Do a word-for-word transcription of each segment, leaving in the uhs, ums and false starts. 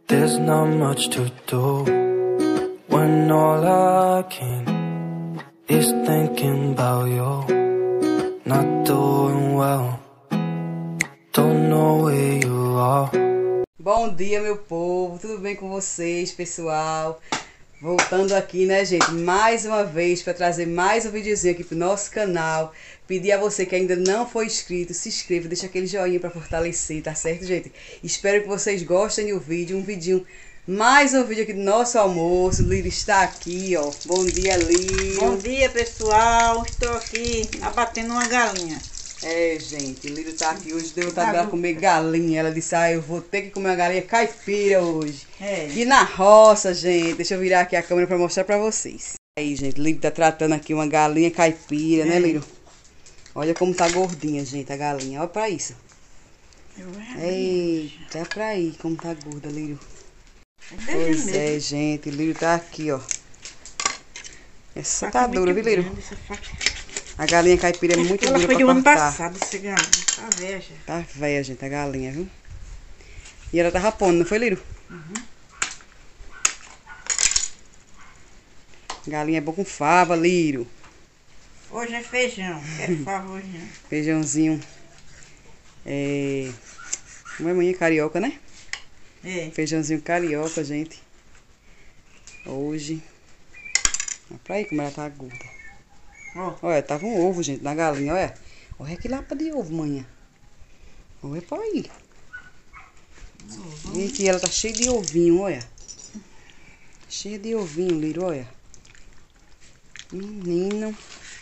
There's not much to do when all I can is thinking about you. Not doing well, don't know where you are. Bom dia, meu povo, tudo bem com vocês, pessoal? Voltando aqui, né, gente, mais uma vez para trazer mais um videozinho aqui pro nosso canal. Pedir a você que ainda não foi inscrito, se inscreva, deixa aquele joinha para fortalecer, tá certo, gente? Espero que vocês gostem do vídeo, um vidinho, mais um vídeo aqui do nosso almoço. Lírio está aqui, ó. Bom dia, Lírio. Bom dia, pessoal. Estou aqui abatendo uma galinha. É, gente, Lírio tá aqui hoje, deu vontade dela comer galinha. Ela disse, ah, eu vou ter que comer uma galinha caipira hoje. É. E na roça, gente, deixa eu virar aqui a câmera pra mostrar pra vocês. Aí, gente, Lírio tá tratando aqui uma galinha caipira, é. né, Lírio? Olha como tá gordinha, gente, a galinha. Olha pra isso. Eita, pra aí como tá gorda, Lírio. É pois mesmo. é, gente, Lírio tá aqui, ó. Essa tá dura, viu, Lírio? A galinha caipira é muito Ela dura foi pra do ano cortar. passado, essa galinha. Tá velha já. Tá velha, gente, a galinha, viu? E ela tá rapando, não foi, Lírio? Uhum. Galinha é boa com fava, Lírio. Hoje é feijão. Quer fava hoje não. Feijãozinho. É... Como é manhã? Carioca, né? É. Feijãozinho carioca, gente. Hoje. Olha pra aí como ela tá gorda. Ó. Olha, tava um ovo, gente, na galinha, olha. Olha que lapa de ovo, manhã. Olha pra aí. Uhum. Gente, ela tá cheia de ovinho, olha. Cheia de ovinho, Lírio, olha. Menino.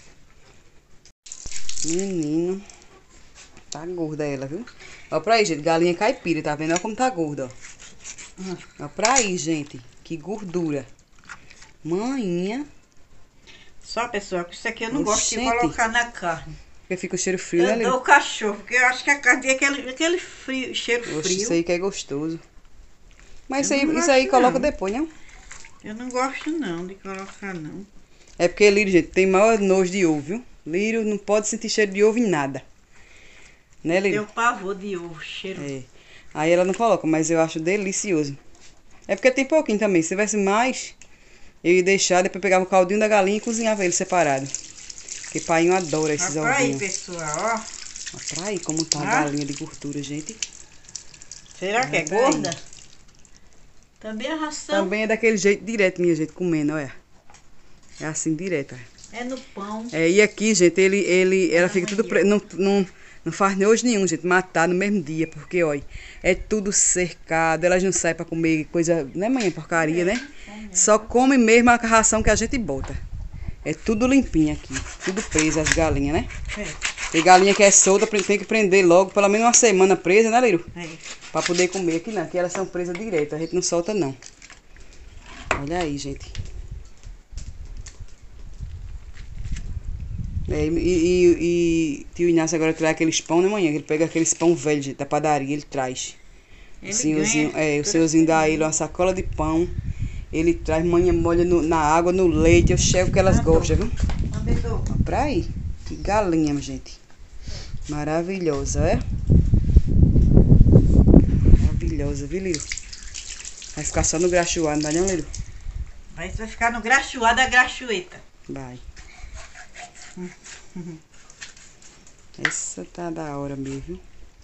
Menino. Tá gorda ela, viu? Olha pra aí, gente. Galinha caipira, tá vendo? Olha como tá gorda, ó. Uhum. Olha pra aí, gente. Que gordura. Manhinha. Só, pessoal, que isso aqui eu não gosto de Oxente. colocar na carne. Porque fica o cheiro frio, né, Eu Lírio? dou o cachorro, porque eu acho que a carne tem aquele, aquele frio, cheiro Oxe, frio. isso aí que é gostoso. Mas Eu isso aí, não isso aí gosto, coloca não. depois, né? Eu não gosto não de colocar não. É porque Lírio, gente, tem maior nojo de ovo, viu? Lírio não pode sentir cheiro de ovo em nada. Né, Lírio? Deu pavor de ovo, cheiro. É. Aí ela não coloca, mas eu acho delicioso. É porque tem pouquinho também. Se tivesse mais, eu ia deixar, depois pegava o caldinho da galinha e cozinhava ele separado. Porque pai adora esses Olha pra aí, ovinhos. pessoal, ó. Olha pra aí como tá Ah. a galinha de gordura, gente. Será que é Olha pra aí. gorda? Também a ração. Também é daquele jeito direto, minha gente, comendo, olha. É assim, direto, olha. É no pão. É, e aqui, gente, ele, ele, ela fica tudo... Pre... Não, não, não faz nojo nenhum, gente, matar no mesmo dia. Porque, olha, é tudo cercado. Elas não saem pra comer coisa... Não é manhã porcaria, né? Só come mesmo a ração que a gente bota. É tudo limpinho aqui. Tudo preso, as galinhas, né? É. Tem galinha que é solta, tem que prender logo, pelo menos uma semana presa, né, Lírio? É. Pra poder comer. Aqui não, aqui elas são presas direto, a gente não solta não. Olha aí, gente. É, e, e, e tio Inácio agora traz aqueles pão de manhã, ele pega aqueles pão velho, gente, da padaria, ele traz. Ele o senhorzinho, ganha é, o tudo senhorzinho que dá ele ele uma sacola de pão, ele traz manhã, molha no, na água, no leite, eu chego que elas Ah, gostam, viu? Mandou. Ó, pra aí, que galinha, minha gente. Maravilhosa, é? Maravilhosa, viu, Lírio? Vai ficar só no graxuá, não dá não, Lírio? Vai, vai ficar no graxuá da graxueta. Vai. Essa tá da hora mesmo, viu?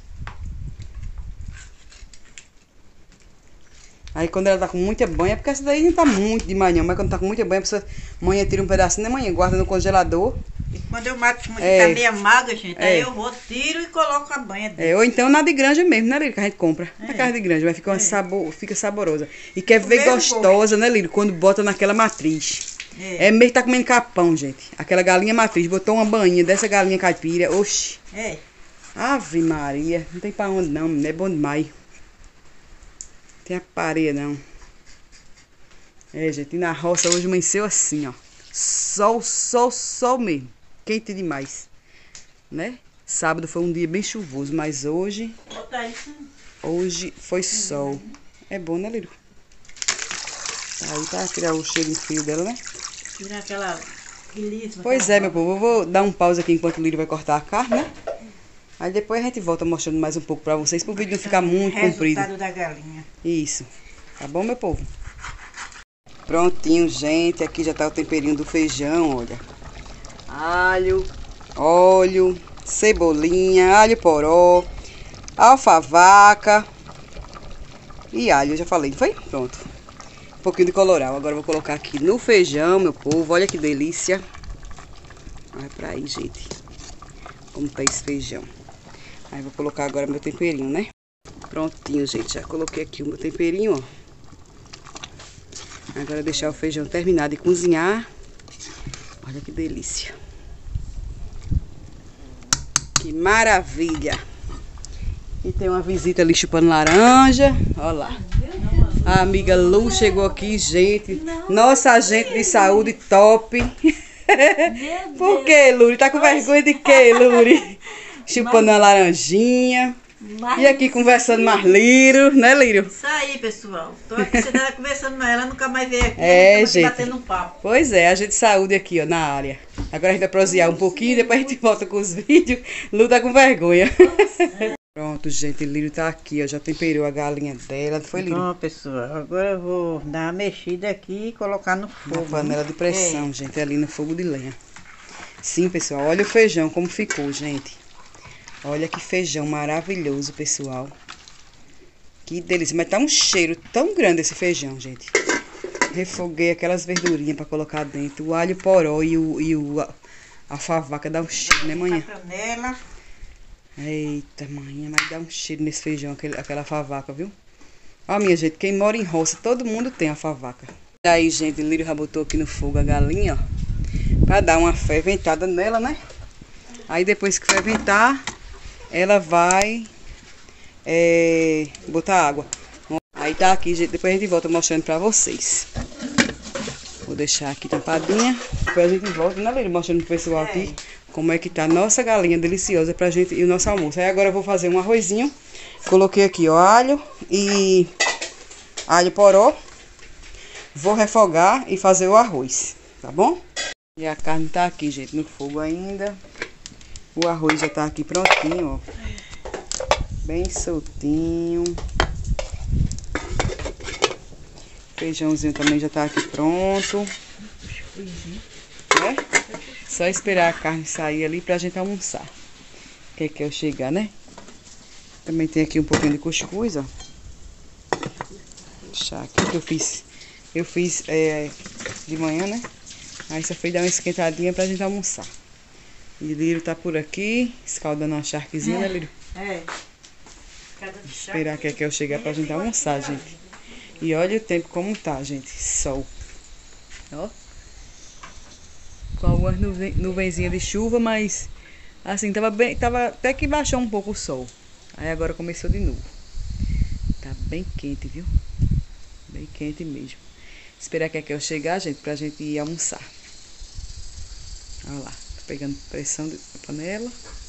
Aí quando ela tá com muita banha, porque essa daí não tá muito de manhã, mas quando tá com muita banha, a pessoa manhã tira um pedacinho da manhã, guarda no congelador. E quando eu mato muito, É. tá meia magra, gente, É. aí eu vou, tiro e coloco a banha dentro. É, ou então na de granja mesmo, né, Lírio? Que a gente compra. Na É. casa de granja, vai ficar uma É. sabor, fica saborosa. E quer O ver mesmo gostosa, né, Lírio? Quando bota naquela matriz. É. É mesmo que tá comendo capão, gente. Aquela galinha matriz, botou uma bainha dessa galinha caipira, oxi. É. Ave Maria, não tem pra onde não, não é bom demais. Tem a pareia não. É, gente, e na roça hoje amanheceu assim, ó. Sol, sol, sol mesmo. Quente demais, né? Sábado foi um dia bem chuvoso, mas hoje, Botar isso. hoje foi sol. É bom, né, Lírio? Aí pra tirar o cheirinho frio dela, né? Tirar aquela guilíssima. Pois é, meu povo, eu vou dar um pause aqui enquanto o Lírio vai cortar a carne, né? Aí depois a gente volta mostrando mais um pouco pra vocês, pro vídeo não ficar muito comprido. Resultado da galinha. Isso. Tá bom, meu povo? Prontinho, gente. Aqui já tá o temperinho do feijão, olha. Alho, óleo, cebolinha, alho poró, alfavaca e alho, eu já falei, não foi? Pronto. Um pouquinho de colorau. Agora eu vou colocar aqui no feijão, meu povo. Olha que delícia. Olha pra aí, gente. Como tá esse feijão. Aí vou colocar agora meu temperinho, né? Prontinho, gente. Já coloquei aqui o meu temperinho, ó. Agora deixar o feijão terminar de cozinhar. Olha que delícia. Que maravilha. E tem uma visita ali chupando laranja. Olha lá. A amiga Lu chegou aqui, gente. Nossa agente de saúde top. Por que, Luri? Tá com vergonha de quê, Luri? Chupando uma laranjinha. Mas... E aqui conversando mais Lírio, né, Lírio? Isso aí, pessoal. Tô aqui sentada conversando com ela, nunca mais veio aqui. É, gente. Batendo um papo. Pois é, a gente de saúde aqui, ó, na área. Agora a gente vai prosear um pouquinho, depois a gente volta com os vídeos. Lu tá com vergonha. Pronto, gente, Lírio tá aqui, ó. Já temperou a galinha dela. Foi, Lírio? Bom, pessoal, agora eu vou dar uma mexida aqui e colocar no fogo. Uma panela né? de pressão, é. gente, ali no fogo de lenha. Sim, pessoal, olha o feijão como ficou, gente. Olha que feijão maravilhoso, pessoal. Que delícia. Mas tá um cheiro tão grande esse feijão, gente. Refoguei aquelas verdurinhas pra colocar dentro. O alho poró e o, e o a, a favaca dá um cheiro, né, manhã? Panela. Eita, manhã, mas dá um cheiro nesse feijão, aquele, aquela favaca, viu? Ó, minha gente, quem mora em roça, todo mundo tem a favaca. E aí, gente, o Lírio já botou aqui no fogo a galinha, ó. Pra dar uma ferventada nela, né? Aí depois que ferventar... ela vai é, botar água. Aí tá aqui, gente. Depois a gente volta mostrando pra vocês. Vou deixar aqui tampadinha. Depois a gente volta, né, Lírio? Mostrando pro pessoal aqui como é que tá a nossa galinha deliciosa pra gente e o nosso almoço. Aí agora eu vou fazer um arrozinho. Coloquei aqui, ó, alho e alho poró. Vou refogar e fazer o arroz, tá bom? E a carne tá aqui, gente, no fogo ainda. O arroz já tá aqui prontinho, ó. Bem soltinho. Feijãozinho também já tá aqui pronto. É? Só esperar a carne sair ali pra gente almoçar. Que quer chegar, né? Também tem aqui um pouquinho de cuscuz, ó. Deixar aqui que eu fiz. Eu fiz é, de manhã, né? Aí só fui dar uma esquentadinha pra gente almoçar. E Lírio tá por aqui, escaldando uma charquezinha, é, né, Lírio? É. Esperar que a Kel chegar pra gente almoçar, gente. E olha o tempo como tá, gente. Sol. Ó. Com algumas nuven, nuvenzinhas de chuva, mas assim, tava bem, tava até que baixou um pouco o sol. Aí agora começou de novo. Tá bem quente, viu? Bem quente mesmo. Esperar que a Kel chegar, gente, pra gente ir almoçar. Olha lá. Pegando pressão da panela.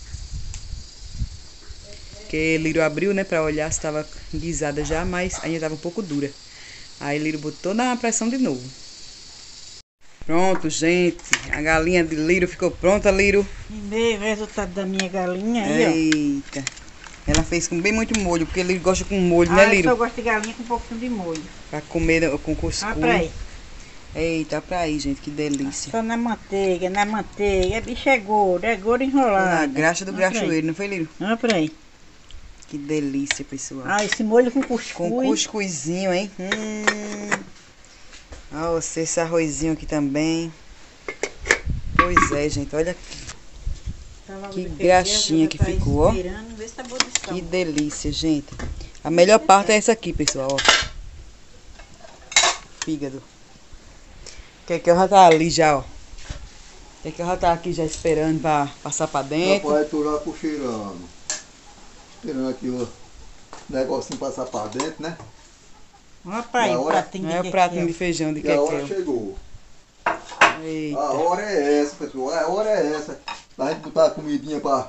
Que Lírio abriu, né, pra olhar se estava guisada já, mas ainda estava um pouco dura. Aí Lírio botou na pressão de novo. Pronto, gente. A galinha de Lírio ficou pronta, Lírio. E veio o resultado da minha galinha aí, eita. Ó. Ela fez com bem muito molho, porque Lírio gosta com molho, ah, né, Lírio? Eu gosto de galinha com um pouquinho de molho. Pra comer com cuscuz. Ah, pra aí. Eita, pra aí, gente, que delícia. Só na manteiga, na manteiga. Bicho é gordo, é gordo enrolado. A graxa do ah, graxoeiro, não foi, Lírio? Ah, pra aí. Que delícia, pessoal. Ah, esse molho com cuscuz. Com cuscuzinho, hein? Hum. Ó, esse arrozinho aqui também. Pois é, gente, olha aqui. Tá, que graxinha que tá ficou, ó. Vê se tá boa de sal. Que delícia, gente. A melhor parte é essa aqui, pessoal, ó. Fígado. Que que já tá ali já, ó. Que que já tá aqui já esperando pra passar pra dentro. Rapaz, tô já cocheirando. Esperando aqui o negocinho passar pra dentro, né? Rapaz, o pratinho de É o pratinho de feijão de Kekel. A hora chegou. Eita. A hora é essa, pessoal. A hora é essa. Da gente botar a comidinha pra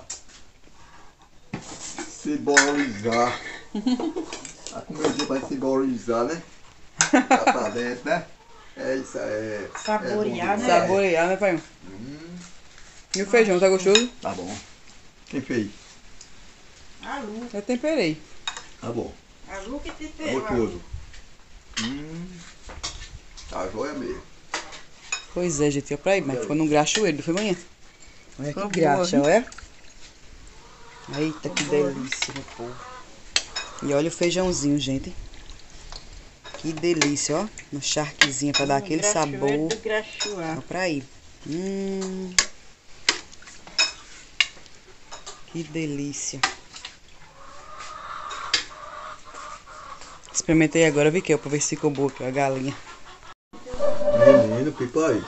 se borizar. A comidinha pra se borizar, né? Tá pra dentro, né? É isso aí. Saborear, é né? Saborear, né, pai? Hum. E o feijão, tá gostoso? Tá bom. Quem fez? A Lu. Eu temperei. Tá bom. A Lu que Tá temperou. gostoso. Hum. Tá joia mesmo. Pois é, gente, olha pra aí, mas ficou num graxoeiro, não foi manhã? Olha Ficou que graxa, boa, olha. Eita, que delícia, meu povo. E olha o feijãozinho, gente. Que delícia, ó. No charquezinho pra dar aquele sabor. Do graxuá. Olha pra aí. Hum. Que delícia. Experimentei agora, vi que eu pra ver se ficou boa aqui, a galinha. Menino, pipa aí.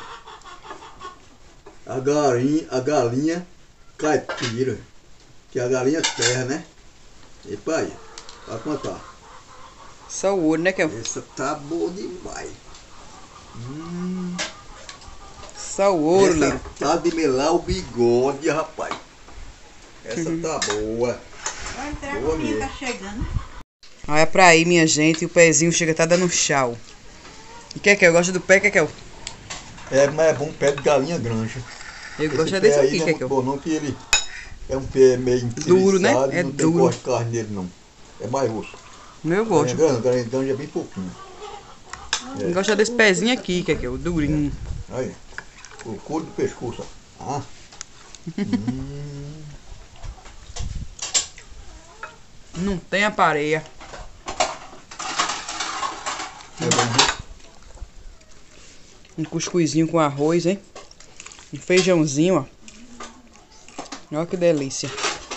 A galinha, a galinha caipira. Que é a galinha terra, né? Pipa aí. Pra contar. Só o olho, né, Kel? Essa tá boa demais. Hum. Só o ouro, Essa Liro. tá de melar o bigode, rapaz. Essa Uhum. tá boa. Vai entrar Boa com quem mesmo. tá chegando. Olha pra aí, minha gente. O pezinho chega a tá dando chau. E que é que eu gosto do pé, que é que eu? É, mas é bom pé de galinha granja. Eu Esse gosto pé desse aí aqui, não que é é que muito eu? bom não, que ele é um pé meio Duro, né? enfeitiçado, É não duro. tem corte de carne nele não. É mais osso. Eu gosto. Galinha granja, galinha granja é bem pouquinho. Eu gosto desse pezinho aqui, que é que é o durinho. Aí, o couro do pescoço. ó. Ah. hum. Não tem aparelha. É bom, Um cuscuzinho com arroz, hein? Um feijãozinho, ó. Olha que delícia.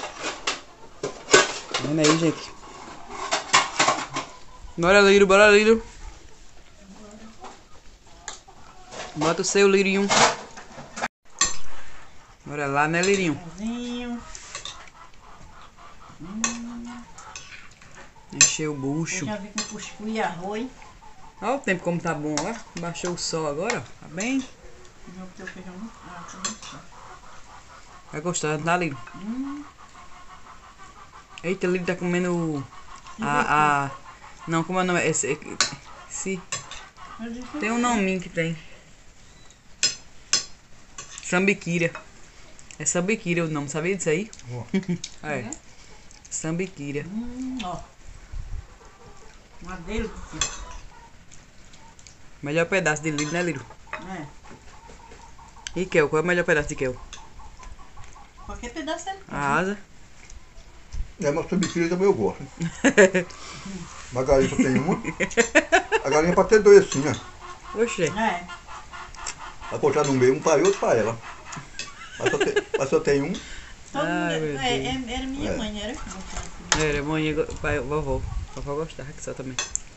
Tá vendo aí, gente? Bora, Liro, bora, Liro. Bota o seu, Lirinho. Bora lá, né, Lirinho? Pãozinho. Encher o Eu bucho. já vi com cuscuz e arroz. Olha o tempo como tá bom, ó. Baixou o sol agora, ó. Tá bem? Não tem o feijão. Ah, tá muito só. Vai gostar, tá, Liro? Eita, Liro tá comendo a... a... Não, como é o nome? Esse... esse... Tem um nominho que tem. Sambiquira. É sambiquira o nome, sabia disso aí? Ó. É. Sambiquira. Hum, ó. Uma delícia. Melhor pedaço de Liro, né, Liro? É. E Kel, qual é o melhor pedaço de Kel? Qualquer pedaço é. A asa? É, mas sambiquira também eu gosto. Mas a galinha só tem uma. A galinha pode ter dois assim, ó. Oxê. É. Vai cortar no meio, um para e outro para ela. Mas só tem, mas só tem um. Todo Ai, mundo, meu é, Deus. é, era minha É. mãe, era? Era, mãe, pai, vovó. Vovó gostava que só também.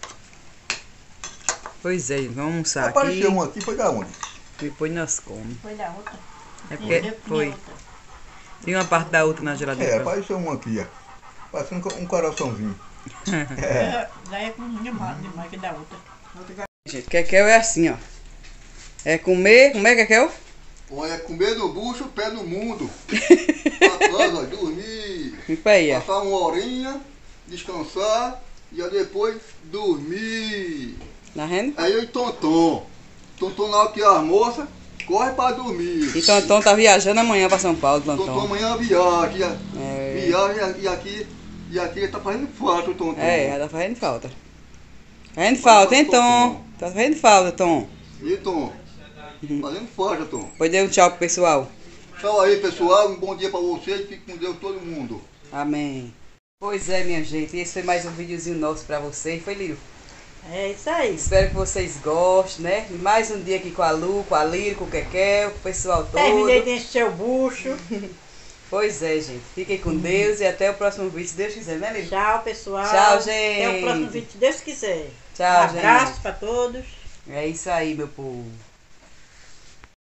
Pois é, vamos almoçar aqui. Apareceu um aqui, foi da onde? Depois nós comemos. Foi da outra. É Eu porque comi foi. outra. Tem uma parte da outra na É, geladeira. apareceu um aqui, ó. Parecendo um coraçãozinho. É. É, daí é cozinha mais demais que da outra. Outra Gente, Kekel é assim, ó. É comer, como é, Kekel? Olha, comer no bucho, pé no mundo. Pra casa, dormir. Fica aí, ó. Passar uma horinha, descansar e aí depois dormir. Tá vendo? Aí eu e Tonton. Tonton na hora que almoça, corre pra dormir. E Tonton tá viajando amanhã pra São Paulo, Tonton Tonton. amanhã viaja. É, Viaja e aqui, e aqui ele tá fazendo falta o Tonton. é, já tá fazendo falta. Fazendo falta, hein, Tom? Tá fazendo falta, Tom. E Tom? Fazendo falta, Tom. Pois dê um tchau pro pessoal. Tchau aí, pessoal. Um bom dia pra vocês e fique com Deus todo mundo. Amém. Pois é, minha gente. Esse foi mais um videozinho nosso pra vocês. Foi, Liro? É isso aí. Espero que vocês gostem, né? E mais um dia aqui com a Lu, com a Liro, com o Kekel, com o pessoal Terminei todo. de encher o bucho. Pois é, gente. Fiquem com Deus e até o próximo vídeo, se Deus quiser, né, Liro? Tchau, pessoal. Tchau, gente. Até o próximo vídeo, se Deus quiser. Tchau, um abraço gente. pra todos. É isso aí, meu povo.